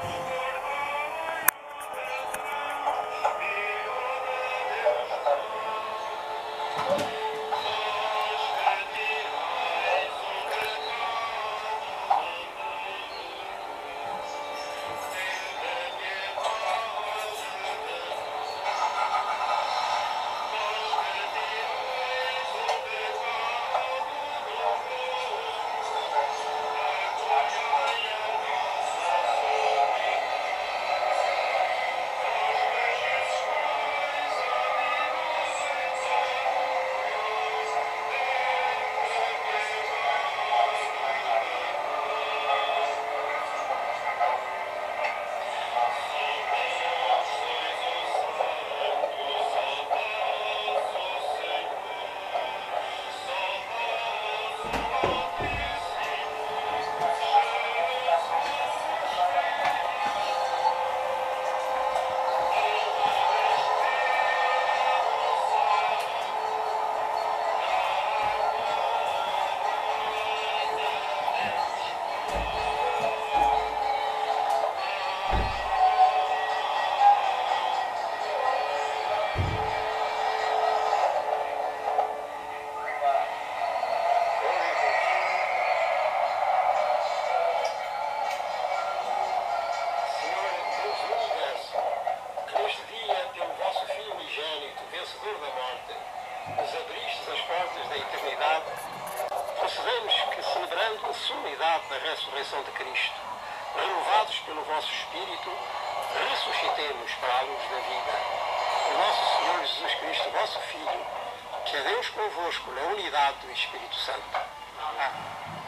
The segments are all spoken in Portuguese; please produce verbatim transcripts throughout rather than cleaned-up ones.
Concedemos que, celebrando a solenidade da ressurreição de Cristo, renovados pelo vosso Espírito, ressuscitemos para a luz da vida. Por nosso Senhor Jesus Cristo, vosso Filho, que é Deus convosco na unidade do Espírito Santo. Amém.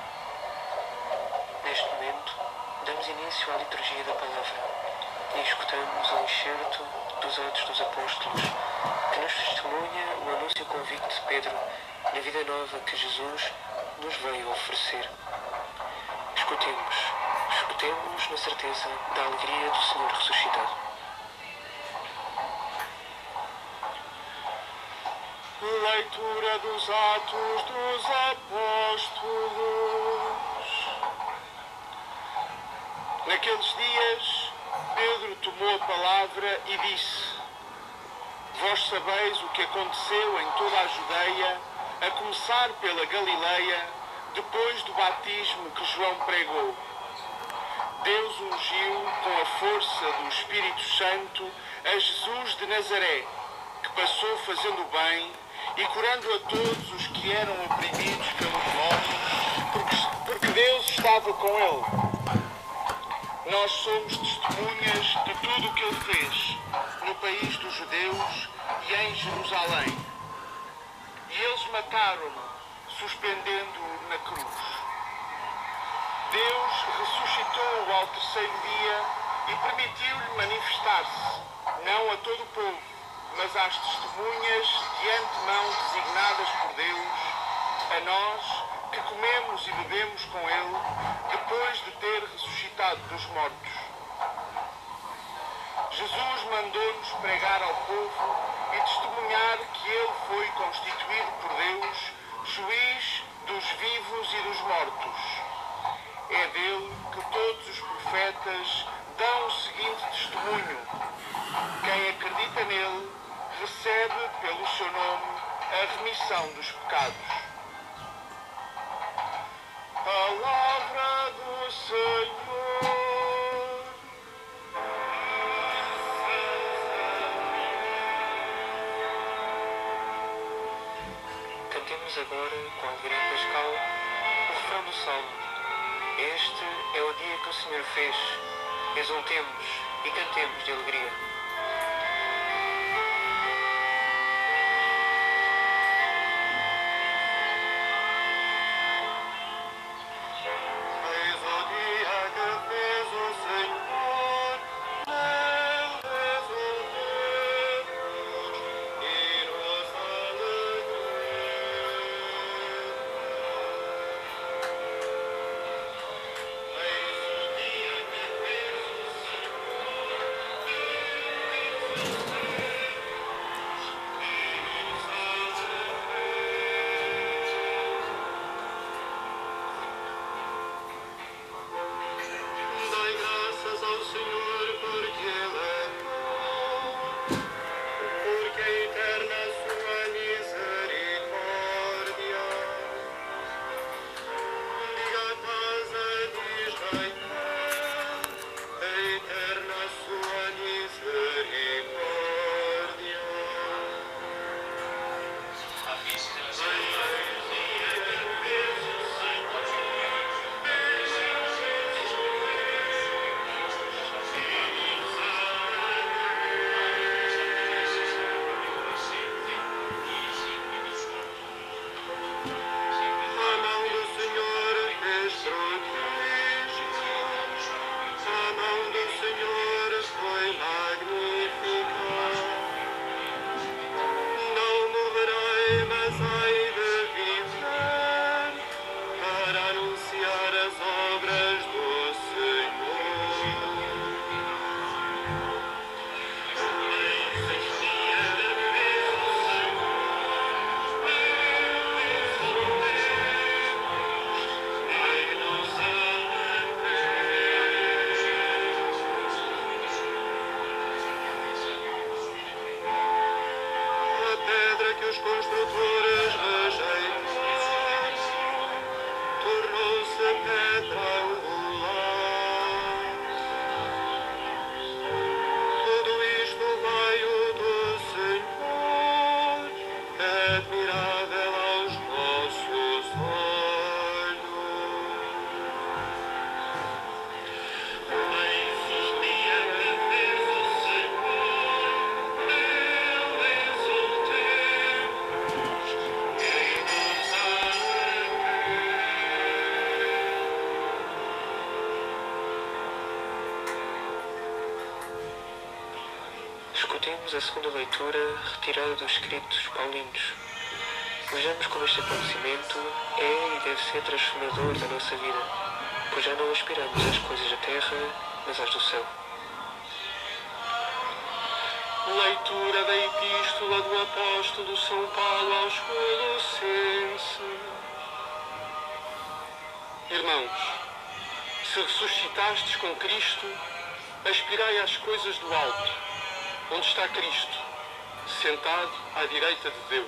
Neste momento, damos início à liturgia da palavra e escutamos um excerto dos Atos dos Apóstolos, que nos testemunha o anúncio convicto de Pedro na vida nova que Jesus nos veio oferecer. Escutemos, escutemos na certeza da alegria do Senhor ressuscitado. Leitura dos Atos dos Apóstolos. Naqueles dias, Pedro tomou a palavra e disse: Vós sabeis o que aconteceu em toda a Judeia, a começar pela Galileia, depois do batismo que João pregou. Deus ungiu com a força do Espírito Santo a Jesus de Nazaré, que passou fazendo o bem e curando a todos os que eram oprimidos pelo demónio, porque, porque Deus estava com ele. Nós somos testemunhas de tudo o que ele fez no país dos judeus e em Jerusalém. E eles mataram-no, suspendendo-o na cruz. Deus ressuscitou-o ao terceiro dia e permitiu-lhe manifestar-se, não a todo o povo, mas às testemunhas de antemão designadas por Deus, a nós que comemos e bebemos com ele, depois de ter ressuscitado dos mortos. Jesus mandou-nos pregar ao povo e testemunhar que ele foi constituído por Deus, juiz dos vivos e dos mortos. É dele que todos os profetas dão o seguinte testemunho: quem acredita nele recebe pelo seu nome a remissão dos pecados. Palavra do Senhor. Cantemos agora, com Alvarinho Pascal, o refrão do Salmo. Este é o dia que o Senhor fez. Exultemos e cantemos de alegria. Discutimos a segunda leitura retirada dos escritos paulinos. Vejamos como este acontecimento é e deve ser transformador da nossa vida, pois já não aspiramos às coisas da terra, mas às do céu. Leitura da Epístola do Apóstolo São Paulo aos Colossenses. Irmãos, se ressuscitastes com Cristo, aspirai às coisas do alto, onde está Cristo, sentado à direita de Deus.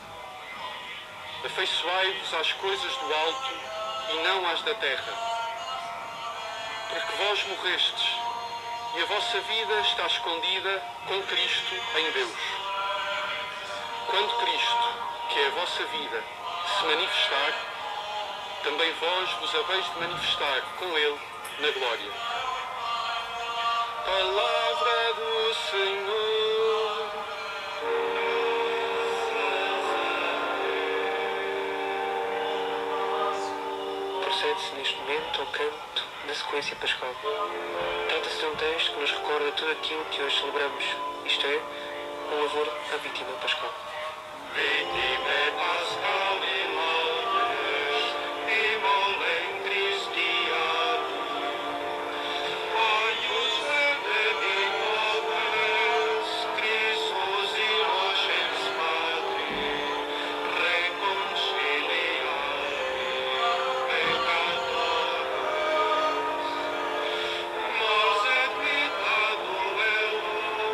Afeiçoai-vos às coisas do alto e não às da terra, porque vós morrestes e a vossa vida está escondida com Cristo em Deus. Quando Cristo, que é a vossa vida, se manifestar, também vós vos haveis de manifestar com Ele na glória. Palavra do Senhor. Procede-se neste momento ao canto da sequência pascal. Trata-se de um texto que nos recorda tudo aquilo que hoje celebramos, isto é, o louvor à vítima pascal. Vitime Pascali laudes, imolem Christiani, aius redemptores, Christus innocens Patri, reconciliari peccatoris, mors et vita duello,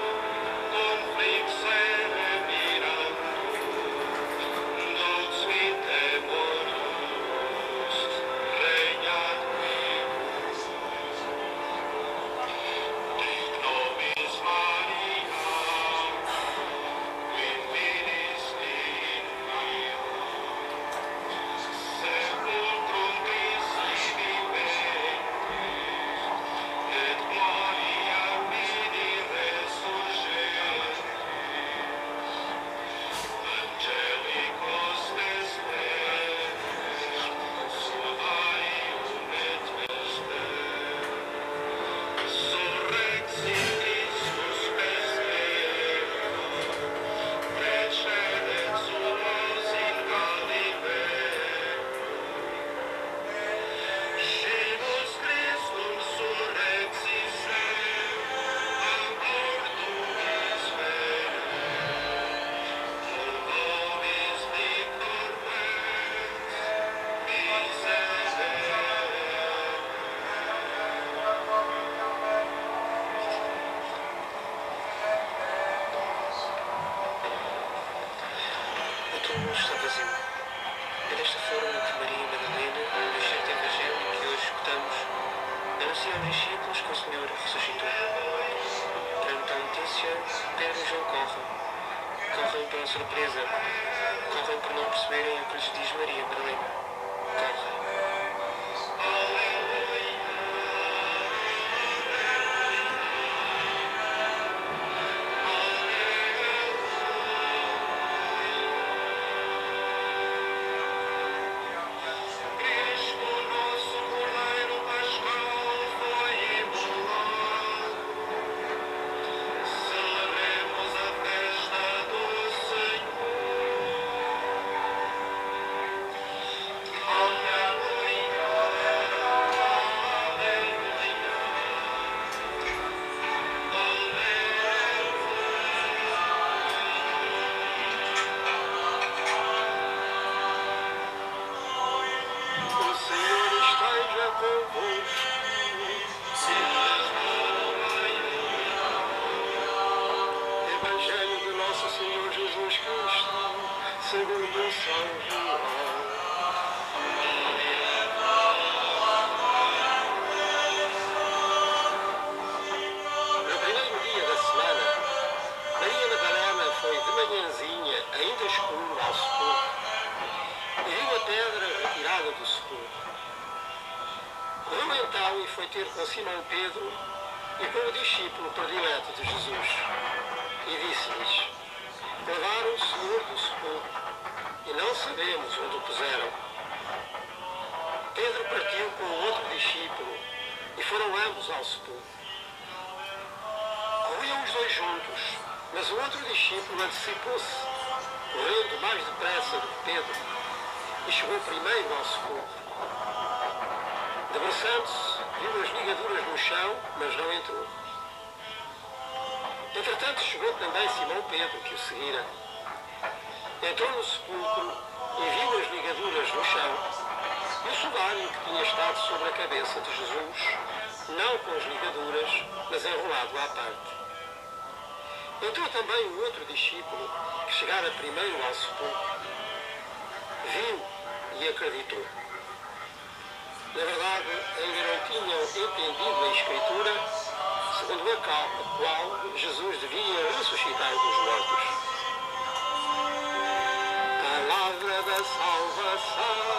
conflixere mirandum, dux vitae morius, regnat vivus. Dic nobis Maria, qui ministri in Dio, sepulcrum Christi viventis, et gloria vidi resurgentis, angelicos testes, sudaium et vestem, surrexit Christus pescerum, precedet suos in Galileam. Scimus Christum surrexisset, ancor tuis verum, nobis victor res, miserere. O túmulo está vazio. É desta forma que Maria Madalena, no certo evangelho que hoje escutamos, anuncia aos discípulos que o Senhor ressuscitou. Perante a notícia, Pedro e João correm. Correm pela surpresa. Correm por não perceberem o que lhes diz Maria Madalena. Correm. Cristo nosso Cordeiro Pascal foi imolado. Celebremos a festa do Senhor. Aleluia, o Senhor esteja convosco. Evangelho de Nosso Senhor Jesus Cristo, segundo São João. No primeiro dia da semana, Maria Madalena foi de manhãzinha, ainda escuro, ao sepulcro, e viu a pedra retirada do sepulcro. Correu então e foi ter com Simão Pedro e com o discípulo predileto de Jesus, e disse-lhes: levaram o Senhor do sepulcro, e não sabemos onde o puseram. Pedro partiu com o outro discípulo, e foram ambos ao sepulcro. Corriam os dois juntos, Mas o outro discípulo antecipou-se, correndo mais depressa do que Pedro, e chegou primeiro ao sepulcro. Debruçando-se, viu as ligaduras no chão, mas não entrou. Entretanto, chegou também Simão Pedro, que o seguira. Entrou no sepulcro e viu as ligaduras no chão e o sudário que tinha estado sobre a cabeça de Jesus, não com as ligaduras, mas enrolado à parte. Entrou também o outro discípulo, que chegara primeiro ao sepulcro. Viu e acreditou. Na verdade, ainda não tinham entendido a Escritura, segundo a qual Jesus devia ressuscitar dos mortos. Palavra da salvação.